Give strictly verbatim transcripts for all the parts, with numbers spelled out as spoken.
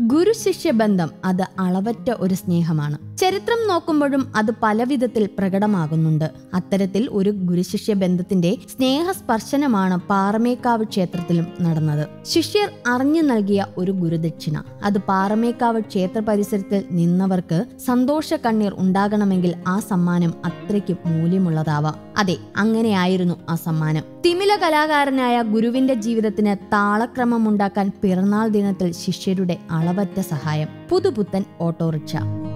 ഗുരുശിഷ്യ ബന്ധം അത് അളവറ്റ ഒരു സ്നേഹമാണ്. ചരിത്രം നോക്കുമ്പോഴും അത് പലവിധത്തിൽ പ്രകടമാകുന്നുണ്ട്. അത്തരത്തിൽ ഒരു ഗുരുശിഷ്യ ബന്ധത്തിന്റെ സ്നേഹസ്പർശനമാണ് പാറമേക്കാവ് ക്ഷേത്രത്തിലും നടന്നത്. ശിഷ്യർ അറിഞ്ഞു നൽകിയ ഒരു ഗുരുദക്ഷിണ, അത് പാറമേക്കാവ് ക്ഷേത്ര പരിസരത്തിൽ നിന്നവർക്ക് സന്തോഷ കണ്ണീർ ഉണ്ടാകണമെങ്കിൽ ആ സമ്മാനം അത്രയ്ക്ക് മൂല്യമുള്ളതാവാം. അതെ, അങ്ങനെയായിരുന്നു ആ സമ്മാനം. തിമില കലാകാരനായ ഗുരുവിന്റെ ജീവിതത്തിന് താളക്രമം ഉണ്ടാക്കാൻ പിറന്നാൾ ദിനത്തിൽ ശിഷ്യരുടെ അളവറ്റ സഹായം. പുതുപുത്തൻ ഓട്ടോറിക്ഷ.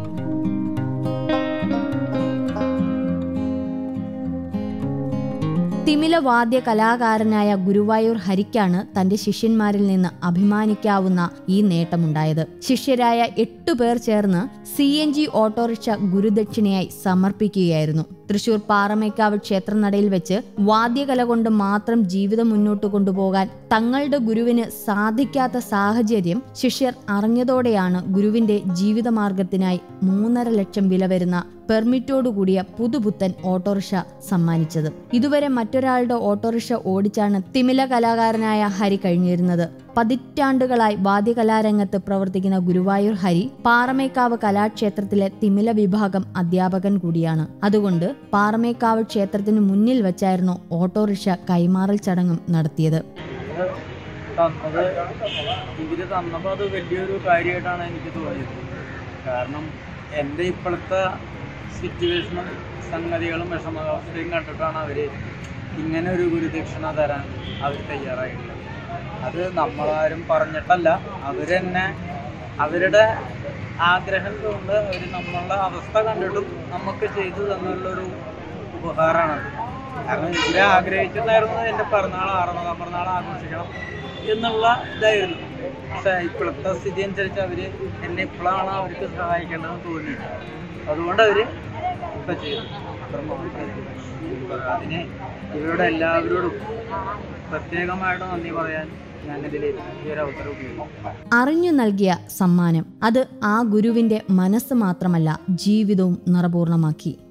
തിമില വാദ്യ കലാകാരനായ ഗുരുവായൂർ ഹരിക്കാണ് തന്റെ ശിഷ്യന്മാരിൽ നിന്ന് അഭിമാനിക്കാവുന്ന ഈ നേട്ടമുണ്ടായത്. ശിഷ്യരായ എട്ടു പേർ ചേർന്ന് സി എൻ ജി ഓട്ടോറിക്ഷ ഗുരുദക്ഷിണയായി സമർപ്പിക്കുകയായിരുന്നു. തൃശൂർ പാറമേക്കാവ് ക്ഷേത്രനടയിൽ വെച്ച് വാദ്യകല കൊണ്ട് മാത്രം ജീവിതം മുന്നോട്ട് കൊണ്ടുപോകാൻ തങ്ങളുടെ ഗുരുവിന് സാധിക്കാത്ത സാഹചര്യം ശിഷ്യർ അറിഞ്ഞതോടെയാണ് ഗുരുവിന്റെ ജീവിതമാർഗത്തിനായി മൂന്നര ലക്ഷം വില വരുന്ന പെർമിറ്റോടുകൂടിയ പുതുപുത്തൻ ഓട്ടോറിക്ഷ സമ്മാനിച്ചത്. ഇതുവരെ മറ്റൊരാളുടെ ഓട്ടോറിക്ഷ ഓടിച്ചാണ് തിമില കലാകാരനായ ഹരി കഴിഞ്ഞിരുന്നത്. പതിറ്റാണ്ടുകളായി വാദ്യകലാരംഗത്ത് പ്രവർത്തിക്കുന്ന ഗുരുവായൂർ ഹരി പാറമേക്കാവ് കലാക്ഷേത്രത്തിലെ തിമില വിഭാഗം അധ്യാപകൻ കൂടിയാണ്. അതുകൊണ്ട് പാറമേക്കാവ് ക്ഷേത്രത്തിന് മുന്നിൽ വെച്ചായിരുന്നു ഓട്ടോറിക്ഷ കൈമാറൽ ചടങ്ങും നടത്തിയത്. ഇവര് തന്നപ്പോൾ അത് വലിയൊരു കാര്യമായിട്ടാണ് എനിക്ക് തോന്നിയത്. കാരണം എൻ്റെ ഇപ്പോഴത്തെ സിറ്റുവേഷനും സംഗതികളും വിഷമാവസ്ഥയും കണ്ടിട്ടാണ് അവർ ഇങ്ങനെ ഒരു ഗുരുദക്ഷിണ തരാൻ അവർ തയ്യാറായിട്ടുള്ളത്. അത് നമ്മളാരും പറഞ്ഞിട്ടല്ല, അവർ തന്നെ അവരുടെ ആഗ്രഹം കൊണ്ട് അവർ നമ്മളുടെ അവസ്ഥ കണ്ടിട്ടും നമുക്ക് ചെയ്തു തന്നുള്ളൊരു ഉപഹാരമാണത്. കാരണം ഇവരെ ആഗ്രഹിച്ചിട്ടുണ്ടായിരുന്നത് എൻ്റെ പിറന്നാൾ അറുപതാം പിറന്നാൾ ആഘോഷിക്കണം എന്നുള്ള ഇതായിരുന്നു. പക്ഷേ ഇപ്പോഴത്തെ സ്ഥിതി അനുസരിച്ച് അവർ എന്നെ ഇപ്പോഴാണ് അവർക്ക് സഹായിക്കേണ്ടതെന്ന് തോന്നിയിട്ടുണ്ട്. അതുകൊണ്ട് അവർ ഇപ്പം ചെയ്തു. അതിന് ഇവരുടെ എല്ലാവരോടും പ്രത്യേകമായിട്ട് നന്ദി പറയാൻ ഞാനിതിൽ ഈ ഒരു അവസരം ഉപയോഗിക്കും. അറിഞ്ഞു നൽകിയ സമ്മാനം അത് ആ ഗുരുവിന്റെ മനസ്സ് മാത്രമല്ല, ജീവിതവും നിറപൂർണമാക്കി.